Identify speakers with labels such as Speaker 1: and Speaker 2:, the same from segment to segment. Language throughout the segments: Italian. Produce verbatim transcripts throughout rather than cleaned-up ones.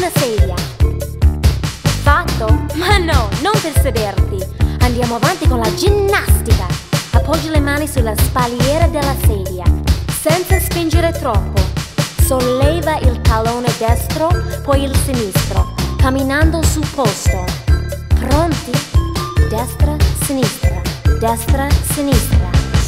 Speaker 1: una sedia. Fatto? Ma no, non per sederti. Andiamo avanti con la ginnastica. Appoggi le mani sulla spalliera della sedia, senza spingere troppo. Solleva il tallone destro, poi il sinistro, camminando sul posto. Pronti? Destra, sinistra, destra, sinistra.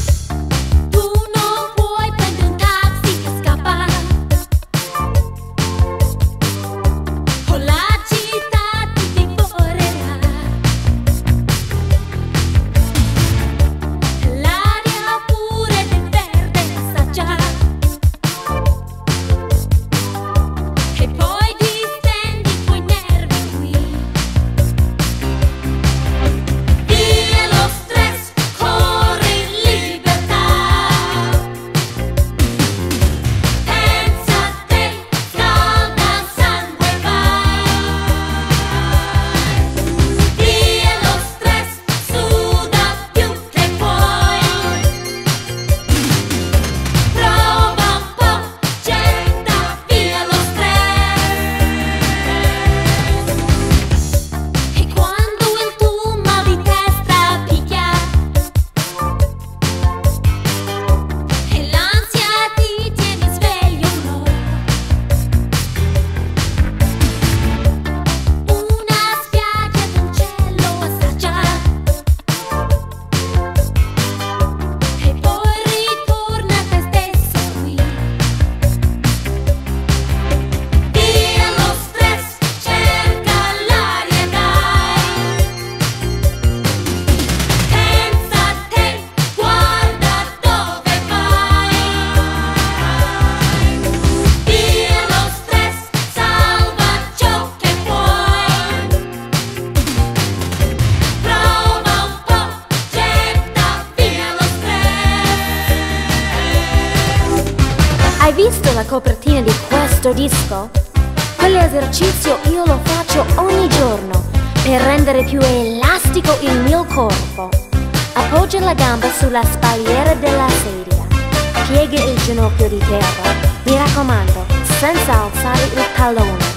Speaker 1: Hai visto la copertina di questo disco? Quell'esercizio io lo faccio ogni giorno per rendere più elastico il mio corpo. Appoggia la gamba sulla spalliera della sedia. Piega il ginocchio di terra. Mi raccomando, senza alzare il tallone.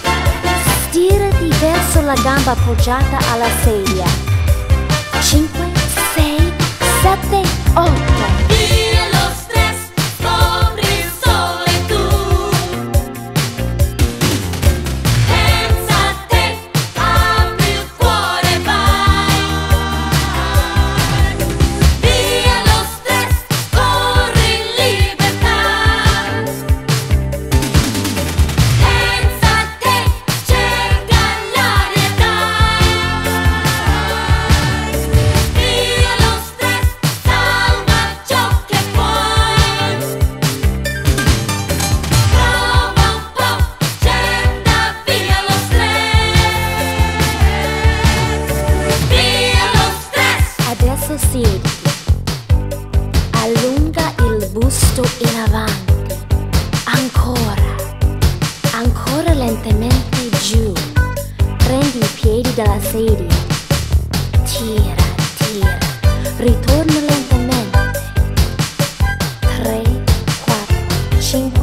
Speaker 1: Stirati verso la gamba appoggiata alla sedia. cinque, sei, sette, otto. Siediti, allunga il busto in avanti, ancora, ancora lentamente giù, prendi i piedi dalla sedia, tira, tira, ritorna lentamente, tre, quattro, cinque,